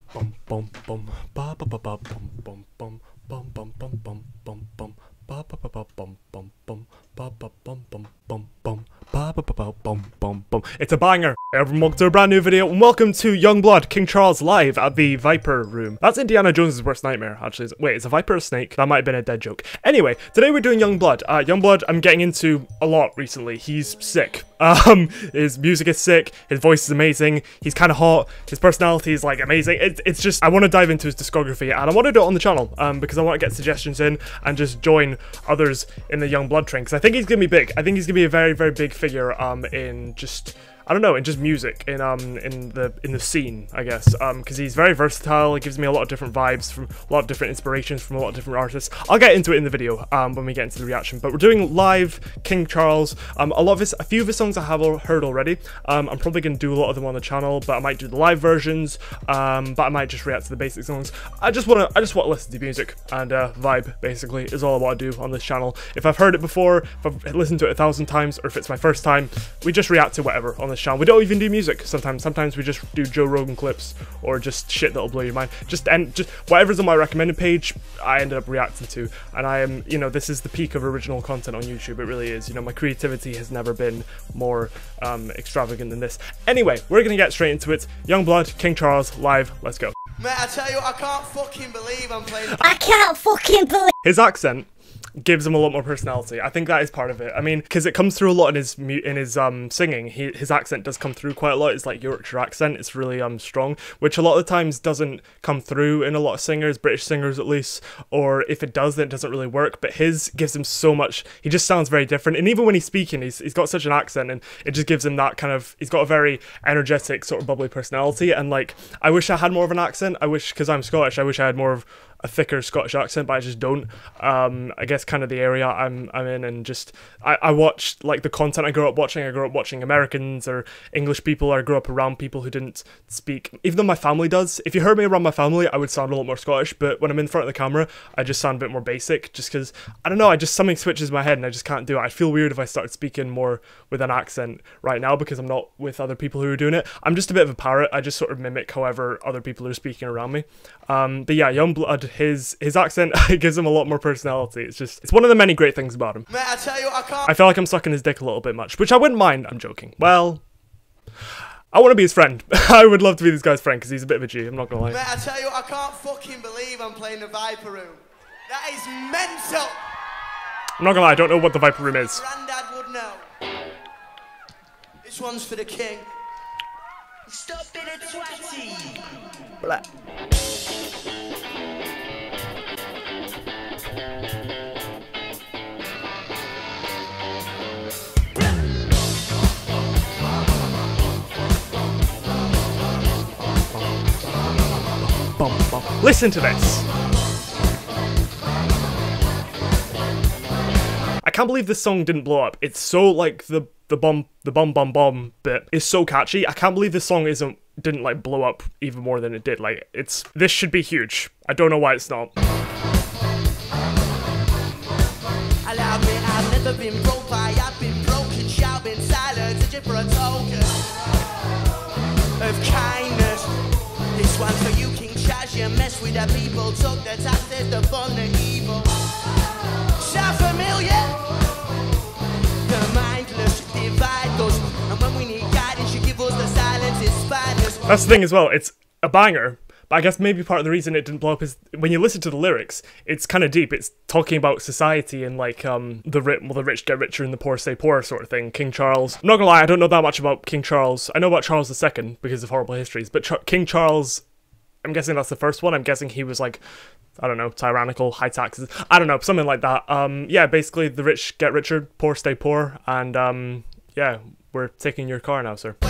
Bum bum bum ba ba ba ba bum bum bum bum bum bum bum bum bum ba ba ba ba bum bum bum ba ba bum bum bum bum ba ba ba ba bum bum bum. It's a banger. Everyone, welcome to a brand new video and welcome to Youngblood King Charles live at the Viper room. That's Indiana Jones's worst nightmare, actually. Wait, is a Viper a snake? That might have been a dead joke. Anyway, today we're doing Youngblood. Youngblood I'm getting into a lot recently. He's sick. His music is sick, his voice is amazing, he's kind of hot, his personality is like amazing. It's just, I want to dive into his discography and I want to do it on the channel because I want to get suggestions in and just join others in the Youngblood train because I think he's gonna be big. I think he's gonna be a very, very big figure in just, I don't know, in just music, in the scene, I guess, because he's very versatile. It gives me a lot of different vibes from a lot of different inspirations from a lot of different artists. I'll get into it in the video when we get into the reaction. But we're doing live King Charles. A few of his songs I have heard already. I'm probably gonna do a lot of them on the channel, but I might do the live versions. But I might just react to the basic songs. I just want to listen to music and vibe. Basically, is all I want to do on this channel. If I've heard it before, if I've listened to it 1,000 times, or if it's my first time, we just react to whatever on this channel. We don't even do music sometimes. Sometimes we just do Joe Rogan clips or just shit that'll blow your mind. Just whatever's on my recommended page, I ended up reacting to. And I am, you know, this is the peak of original content on YouTube. It really is. You know, my creativity has never been more extravagant than this. Anyway, we're gonna get straight into it. Youngblood, King Charles, live. Let's go. Mate, I tell you, I can't fucking believe I'm playing. I can't fucking believe. His accent gives him a lot more personality. I think that is part of it. I mean, because it comes through a lot in his singing. His accent does come through quite a lot. It's like Yorkshire accent. It's really strong, which a lot of the times doesn't come through in a lot of singers, British singers at least. Or if it does, then it doesn't really work. But his gives him so much. He just sounds very different. And even when he's speaking, he's got such an accent, and it just gives him that kind of. He's got a very energetic, sort of bubbly personality. And like, I wish I had more of an accent. I wish, because I'm Scottish, I wish I had more of a thicker Scottish accent, but I just don't. I guess kind of the area I'm in, and just I watched like the content I grew up watching. I grew up watching Americans or English people. I grew up around people who didn't speak, even though my family does. If you heard me around my family, I would sound a lot more Scottish, but when I'm in front of the camera, I just sound a bit more basic, just because, I don't know, something switches in my head and I just can't do it. I feel weird if I start speaking more with an accent right now because I'm not with other people who are doing it. I'm just a bit of a parrot. I just sort of mimic however other people are speaking around me. But yeah, Youngblood, his accent gives him a lot more personality. It's one of the many great things about him. Mate, I tell you, I can't. I feel like I'm sucking his dick a little bit much, which I wouldn't mind. I'm joking. Well, I want to be his friend. I would love to be this guy's friend because he's a bit of a G. I'm not gonna lie. Mate, I tell you, I can't fucking believe I'm playing the Viper room. That is mental. I'm not gonna lie. I don't know what the Viper room is. Grandad would know. This one's for the king. Stop being a twatty. Blah. Listen to this. I can't believe this song didn't blow up. It's so like the bomb bit is so catchy. I can't believe this song didn't like blow up even more than it did. Like this should be huge. I don't know why it's not. Allow me, I've never been broke by, I've been broken, shouting silence, searching for a token of kindness. This one's for you, King Charles. You mess with the people, took the taxes, the fun, the evil. Sound familiar? The mindless divide us, and when we need guidance, you give us the silence, it's spineless. That's the thing as well. It's a banger. But I guess maybe part of the reason it didn't blow up is when you listen to the lyrics, it's kind of deep. It's talking about society and like the rich get richer and the poor stay poor sort of thing. King Charles. I'm not gonna lie, I don't know that much about King Charles. I know about Charles II because of horrible histories, but King Charles, I'm guessing that's the first one. I'm guessing he was like, I don't know, tyrannical, high taxes. I don't know, something like that. Yeah, basically the rich get richer, poor stay poor, and yeah, we're taking your car now, sir.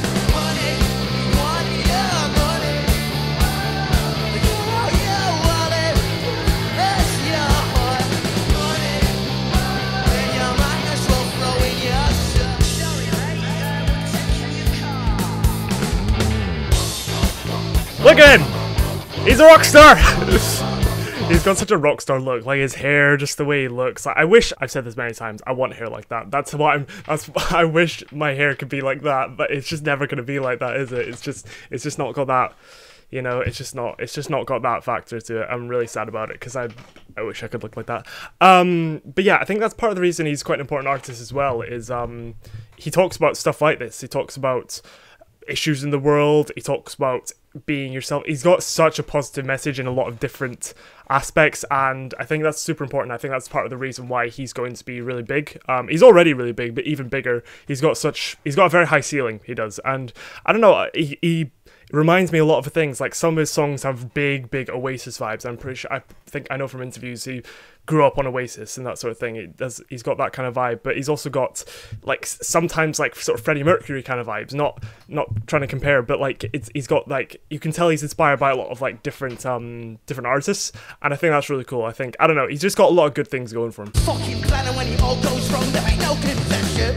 Look at him! He's a rock star! He's got such a rock star look, like his hair, just the way he looks. Like, I wish, I've said this many times, I want hair like that. I wish my hair could be like that, but it's just never gonna be like that, is it? It's just not got that, You know, it's just not got that factor to it. I'm really sad about it because I wish I could look like that. But yeah, I think that's part of the reason he's quite an important artist as well, is he talks about stuff like this. He talks about issues in the world. He talks about being yourself. He's got such a positive message in a lot of different aspects, and I think that's super important. I think that's part of the reason why he's going to be really big. He's already really big, but even bigger. He's got a very high ceiling, he does, and I don't know, he reminds me a lot of things. Like, some of his songs have big Oasis vibes. I'm pretty sure, I know from interviews he grew up on Oasis and that sort of thing. He's got that kind of vibe, but he's also got like sometimes like sort of Freddie Mercury kind of vibes. Not trying to compare, but like he's got like, you can tell he's inspired by a lot of like different artists, and I think that's really cool. I don't know, he's just got a lot of good things going for him. Fucking planning when it all goes wrong, there ain't no confession.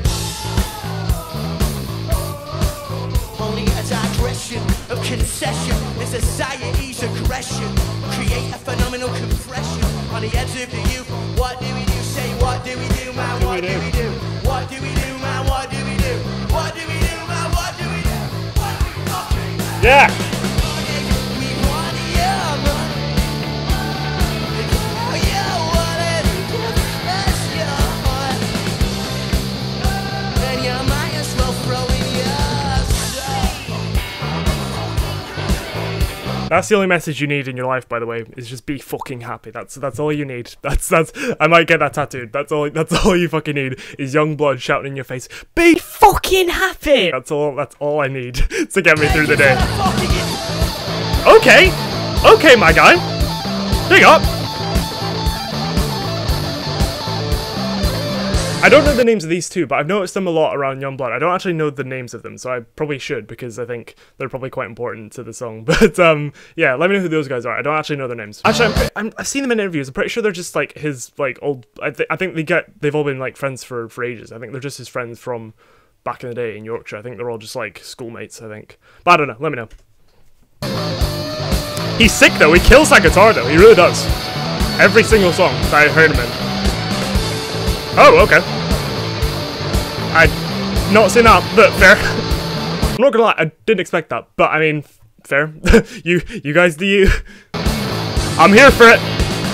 Only a digression of concession in society's aggression. Create a phenomenal compression on the edge of the youth. What do we do? Say, what do we do, man? What do we do? What do we do, man? What do we do? What do we do, man? What do we do? What do we fucking do? Yeah! We want your money. You want it. That's your heart. Then you might as well throw in your soul. That's the only message you need in your life, by the way, is just be fucking happy. That's all you need. That's I might get that tattooed. That's all you fucking need, is YUNGBLUD shouting in your face, be fucking happy. That's all I need to get me through the day. Okay, my guy. Big up. I don't know the names of these two, but I've noticed them a lot around YUNGBLUD. I don't actually know the names of them, so I probably should, because I think they're probably quite important to the song. But yeah, let me know who those guys are. I don't actually know their names. Actually, I've seen them in interviews. I'm pretty sure they're just like his like old. I think they've all been like friends for ages. I think they're just his friends from back in the day in Yorkshire. I think they're all just like schoolmates, I think. But I don't know. Let me know. He's sick though. He kills that guitar though. He really does. Every single song that I heard him in. Oh, okay. I'd not seen that, but fair. I'm not gonna lie, I didn't expect that, but I mean, fair. you guys do you. I'm here for it.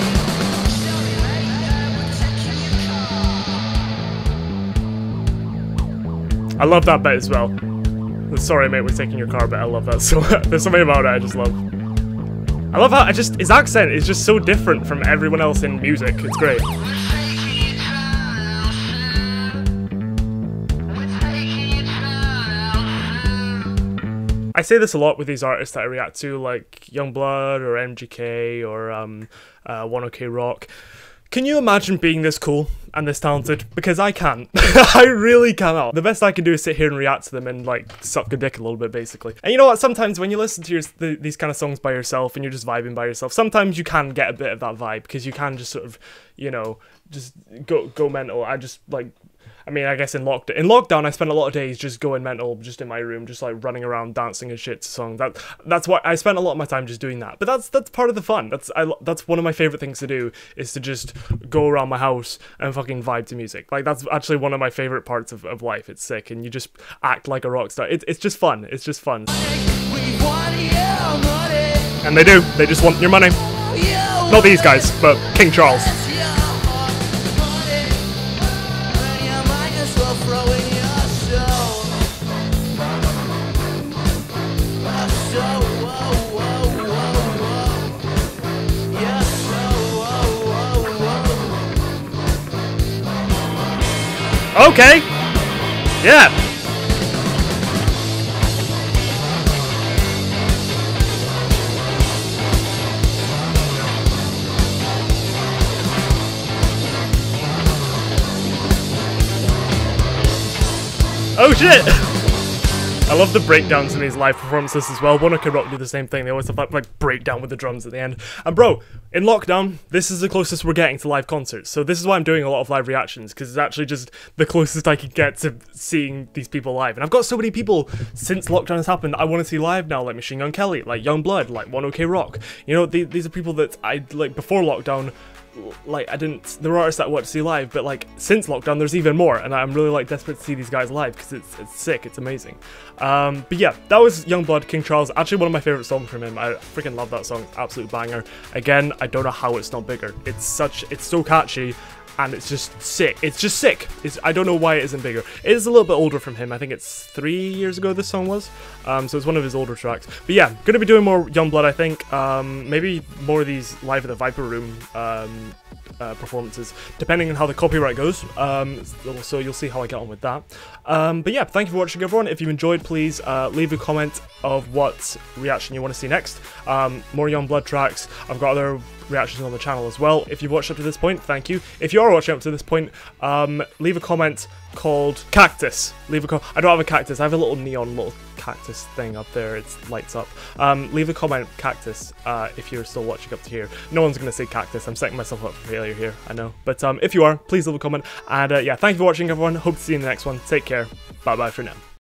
I love that bit as well. Sorry, mate, we're taking your car, but I love that so much. There's something about it I just love. I love how his accent is just so different from everyone else in music. It's great. I say this a lot with these artists that I react to, like YUNGBLUD or MGK or 1OK Rock. Can you imagine being this cool and this talented? Because I can't. I really cannot. The best I can do is sit here and react to them and like suck a dick a little bit, basically. And you know what? Sometimes when you listen to these kind of songs by yourself and you're just vibing by yourself, sometimes you can get a bit of that vibe, because you can just sort of, you know, just go mental. I mean, I guess in lockdown, I spent a lot of days just going mental, just in my room, just like running around dancing and shit to songs. That's why I spent a lot of my time just doing that. But that's part of the fun. That's one of my favorite things to do, is to just go around my house and fucking vibe to music. Like, that's actually one of my favorite parts of life. It's sick, and you just act like a rock star. It's just fun. It's just fun. And they do. They just want your money. Not these guys, but King Charles. Okay. Yeah. Oh shit! I love the breakdowns in these live performances as well. 1OK Rock do the same thing. They always have that like breakdown with the drums at the end. And bro, in lockdown, this is the closest we're getting to live concerts. So this is why I'm doing a lot of live reactions, because it's actually just the closest I can get to seeing these people live. And I've got so many people since lockdown has happened I want to see live now, like Machine Gun Kelly, like YUNGBLUD, like 1OK Rock. You know, these are people that I like before lockdown. like, there are artists that I want to see live, but like, since lockdown, there's even more, and I'm really like desperate to see these guys live, because it's sick, it's amazing. But yeah, that was YUNGBLUD, King Charles, actually one of my favorite songs from him. I freaking love that song, absolute banger. Again, I don't know how it's not bigger. It's so catchy, and it's just sick. It's just sick. I don't know why it isn't bigger. It is a little bit older from him. I think it's 3 years ago this song was. So it's one of his older tracks. But yeah, gonna be doing more YUNGBLUD, I think. Maybe more of these live at the Viper Room performances, depending on how the copyright goes. So you'll see how I get on with that. But yeah, thank you for watching, everyone. If you enjoyed, please leave a comment of what reaction you want to see next. More YUNGBLUD tracks. I've got other reactions on the channel as well. If you've watched up to this point, thank you. If you are watching up to this point, leave a comment called cactus. I don't have a cactus, I have a little neon little cactus thing up there, it lights up. Leave a comment cactus if you're still watching up to here. No one's gonna say cactus, I'm setting myself up for failure here, I know. But if you are, please leave a comment. And yeah, thank you for watching, everyone. Hope to see you in the next one. Take care. Bye bye for now.